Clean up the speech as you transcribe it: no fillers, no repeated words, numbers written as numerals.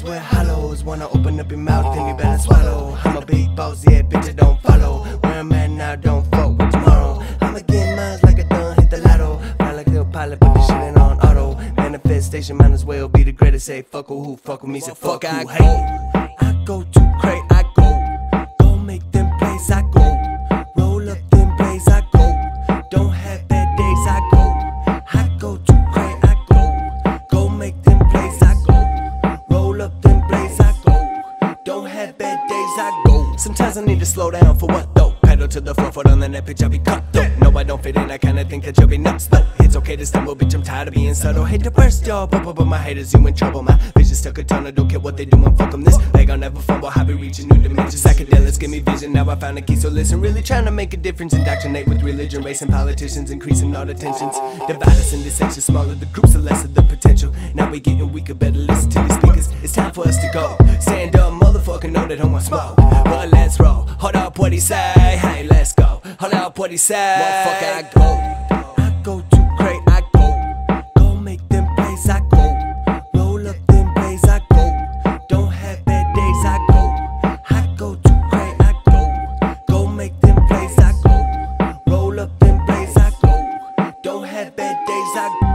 days where hollows wanna open up your mouth and you better swallow. I'm a big boss, yeah, bitch, I don't follow. Where I'm at now, don't fuck with tomorrow. I'ma get mine like I done hit the lotto. Fly like a pilot, but this shit ain't on auto. Manifestation might as well be the greatest. Say fuck who fuck with me, say fuck who hate. I go too crazy, I go make them plays, I go roll up them plays, I go. Don't have bad days, I go too crazy, I go make them plays, I go roll up them plays, I go. Don't have bad days, I go. Sometimes I need to slow down for what though? Pedal to the floor, foot on the net, bitch, I'll be cut though. No, I don't fit in, I kinda think that you'll be nuts though. It's okay to stumble, bitch, I'm tired of being subtle. Hate to burst y'all, but my haters, you in trouble. My vision stuck a ton, I don't care what they doing, fuck them. This leg I'll never fumble, I'll be reaching new dimensions. Psychedelics give me vision, now I found a key, so listen. Really trying to make a difference, indoctrinate with religion, race and politicians, increasing all the tensions. Divide us into sections, smaller the groups, the lesser the potential. Now we getting weaker, better listen to the speakers. It's time for us to go. Stand up, motherfucker, know that I'm on smoke. But let's roll, hold up what he say, hey, let's go. Hold up what he say, motherfucker, I go too crazy, I go make them plays, I go roll up them plays, I go. Don't have bad days, I go too crazy, I go make them plays, I go roll up them plays, I go. Don't have bad days, I go.